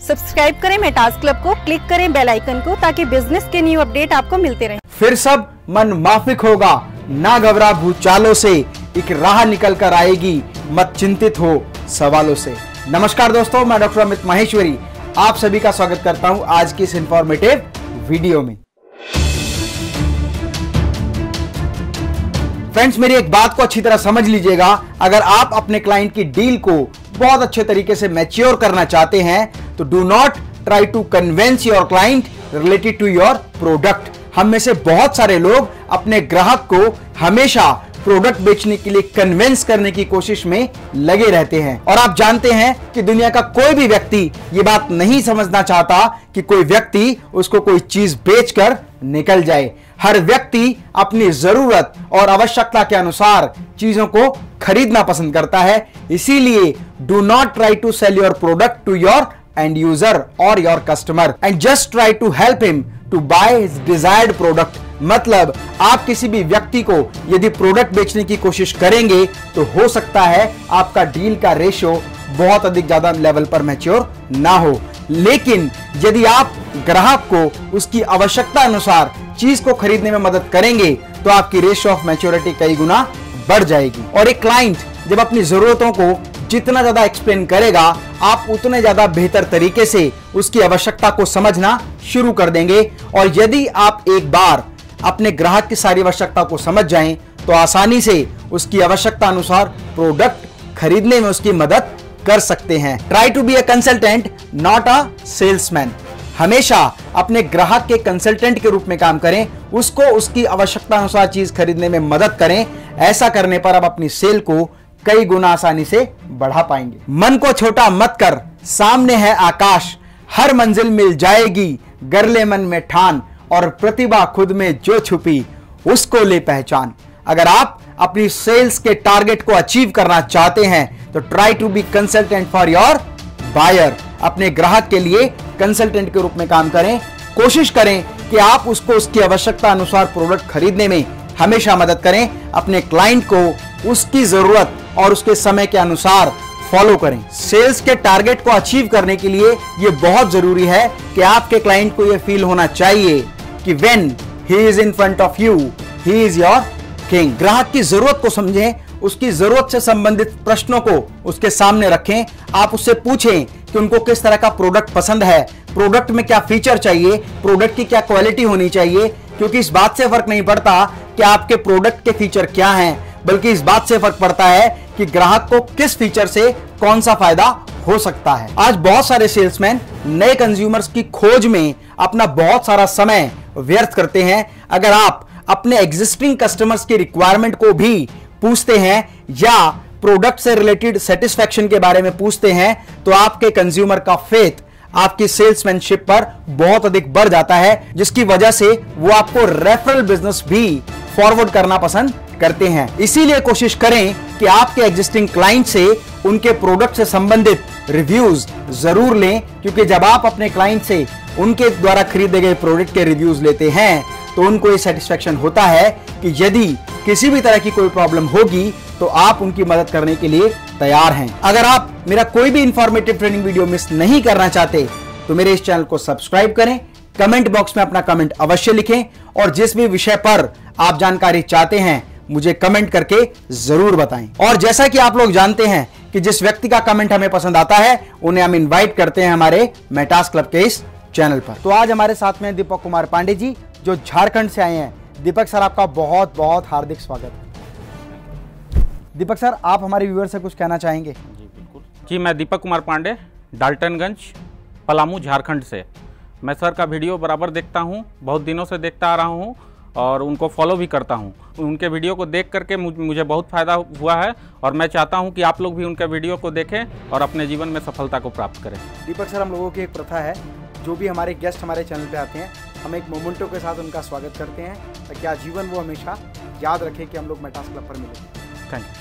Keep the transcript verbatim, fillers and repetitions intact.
Subscribe करें Metas club को, click करें बेल आइकन को ताकि बिजनेस के न्यू अपडेट आपको मिलते रहें। फिर सब मन माफिक होगा, ना घबरा भूचालों से, एक राह निकल कर आएगी, मत चिंतित हो सवालों से। नमस्कार दोस्तों, मैं डॉक्टर अमित माहेश्वरी आप सभी का स्वागत करता हूं आज की इस इंफॉर्मेटिव वीडियो में। फ्रेंड्स, मेरी एक बात को अच्छी तरह समझ लीजिएगा। अगर आप अपने क्लाइंट की डील को बहुत अच्छे तरीके से मैच्योर करना चाहते हैं तो do not try to convince your client related to your product. हम में से बहुत सारे लोग अपने ग्राहक को हमेशा प्रोडक्ट बेचने के लिए कन्विंस करने की कोशिश में लगे रहते हैं। और आप जानते हैं कि दुनिया का कोई भी व्यक्ति यह बात नहीं समझना चाहता कि कोई व्यक्ति उसको कोई चीज बेचकर निकल जाए। हर व्यक्ति अपनी जरूरत और आवश्यकता के अनुसार चीजों को खरीदना पसंद करता है। इसीलिए do not try to sell your product to your end user और your customer and just try to help him to buy his desired product. मतलब आप किसी भी व्यक्ति को यदि प्रोडक्ट बेचने की कोशिश करेंगे तो हो सकता है आपका डील का रेशियो बहुत अधिक ज्यादा लेवल पर मैच्योर ना हो, लेकिन यदि आप ग्राहक को उसकी आवश्यकता अनुसार चीज को खरीदने में मदद करेंगे तो आपकी रेशियो ऑफ मैच्योरिटी कई गुना बढ़ जाएगी। और एक क्लाइंट जब अपनी जरूरतों को जितना ज्यादा एक्सप्लेन करेगा, आप उतने ज्यादा बेहतर तरीके से उसकी आवश्यकता को समझना शुरू कर देंगे। और यदि आप एक बार अपने ग्राहक की सारी आवश्यकता को समझ जाएं तो आसानी से उसकी आवश्यकता अनुसार प्रोडक्ट खरीदने में उसकी मदद कर सकते हैं। Try to be a consultant not a salesman. हमेशा अपने ग्राहक के कंसल्टेंट के रूप में काम करें, उसको उसकी आवश्यकता अनुसार चीज खरीदने में मदद करें। ऐसा करने पर आप अपनी सेल को कई गुना आसानी से बढ़ा पाएंगे। मन को छोटा मत कर, सामने है आकाश, हर मंजिल मिल जाएगी, कर ले मन में ठान, और प्रतिभा खुद में जो छुपी उसको ले पहचान। अगर आप अपनी सेल्स के टारगेट को अचीव करना चाहते हैं तो try to be consultant for your buyer. अपने ग्राहक के लिए कंसल्टेंट के रूप में काम करें। कोशिश करें कि आप उसको उसकी आवश्यकता अनुसार प्रोडक्ट खरीदने में हमेशा मदद करें। अपने क्लाइंट को उसकी जरूरत और उसके समय के अनुसार फॉलो करें। सेल्स के टारगेट को अचीव करने के लिए यह बहुत जरूरी है कि आपके क्लाइंट को यह फील होना चाहिए कि when he is in front of you he is your king. ग्राहक की जरूरत को समझें, उसकी जरूरत से संबंधित प्रश्नों को उसके सामने रखें। आप उससे पूछें कि उनको किस तरह का प्रोडक्ट पसंद है, प्रोडक्ट में क्या फीचर चाहिए, प्रोडक्ट की क्या क्वालिटी होनी चाहिए। क्योंकि इस बात से फर्क नहीं पड़ता कि आपके प्रोडक्ट के फीचर क्या हैं, बल्कि इस बात से फर्क पड़ता है कि ग्राहक को किस फीचर से कौन सा फायदा हो सकता है। आज बहुत सारे सेल्समैन नए कंज्यूमर्स की खोज में अपना बहुत सारा समय व्यर्थ करते हैं। अगर आप अपने एग्जिस्टिंग कस्टमर्स की रिक्वायरमेंट को भी पूछते हैं या प्रोडक्ट से रिलेटेड सेटिस्फैक्शन के बारे में पूछते हैं तो आपके कंज्यूमर का फेथ आपकी सेल्समैनशिप पर बहुत अधिक बढ़ जाता है, जिसकी वजह से वो आपको रेफरल बिजनेस भी फॉरवर्ड करना पसंद करते हैं। इसीलिए कोशिश करें कि आपके एग्जिस्टिंग क्लाइंट से उनके प्रोडक्ट से संबंधित रिव्यूज जरूर लें, क्योंकि जब आप अपने क्लाइंट से उनके द्वारा खरीदे गए प्रोडक्ट के रिव्यूज लेते हैं तो उनको ये सेटिस्फैक्शन होता है कि यदि किसी भी तरह की कोई प्रॉब्लम होगी तो आप उनकी मदद करने के लिए तैयार हैं। अगर आप मेरा कोई भी इंफॉर्मेटिव ट्रेनिंग वीडियो मिस नहीं करना चाहते तो मेरे इस चैनल को सब्सक्राइब करें, कमेंट बॉक्स में अपना कमेंट अवश्य लिखें और जिस भी विषय पर आप जानकारी चाहते हैं मुझे कमेंट करके जरूर बताएं। और जैसा कि आप लोग जानते हैं कि जिस व्यक्ति का कमेंट हमें पसंद आता है उन्हें हम इनवाइट करते हैं हमारे मेटास क्लब के इस चैनल पर। तो आज हमारे साथ में दीपक कुमार पांडे जी जो झारखंड से आए हैं। दीपक सर, आपका बहुत बहुत हार्दिक स्वागत है। दीपक सर, आप हमारे व्यूअर से कुछ कहना चाहेंगे? जी बिल्कुल जी, मैं दीपक कुमार पांडे, डाल्टनगंज, पलामू, झारखंड से। मैं सर का वीडियो बराबर देखता हूँ, बहुत दिनों से देखता आ रहा हूँ और उनको फॉलो भी करता हूँ। उनके वीडियो को देख करके मुझे बहुत फ़ायदा हुआ है और मैं चाहता हूँ कि आप लोग भी उनके वीडियो को देखें और अपने जीवन में सफलता को प्राप्त करें। दीपक सर, हम लोगों की एक प्रथा है, जो भी हमारे गेस्ट हमारे चैनल पे आते हैं हम एक मोमेंटो के साथ उनका स्वागत करते हैं ताकि आजीवन वो हमेशा याद रखें कि हम लोग मेटास क्लब पर मिले। Thank you.